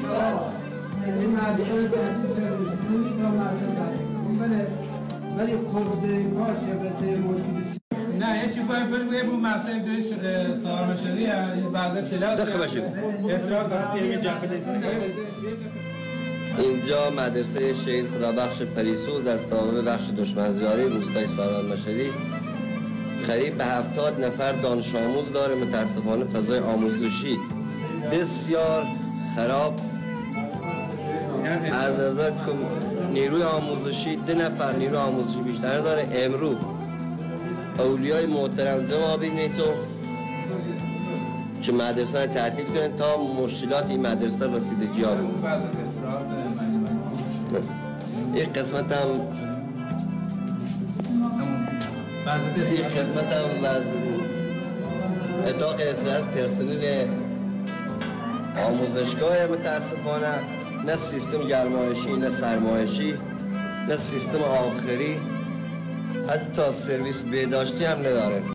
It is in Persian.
این مدرسه ولی خبزه کاش یا بسه مشکلی نه یه چی باید بریم اون مسئله دوی سوار مشهدی بعضا کلاس دخل بشید اینجا مدرسه شهید خدابخش پریسوز از تابع بخش دشمنزیاری روستای سالار مشهدی قریب به 70 نفر دانش آموز داره. متاسفانه فضای آموزشی بسیار خراب از نظر نیروی آموزشی 2 نفر نیروی آموزشی بیشتر داره. امروز اولیای محترم جمع بینید تو که مدرسه تعطیل کنید تا مشکلات این مدرسه رسیدگی ها بود. این قسمت هم اتاق استراحت پرسنل آموزشگاه متاسفانه نه سیستم گرمایشی نه سرمایشی نه سیستم آخری حتی سرویس بهداشتی هم نداره.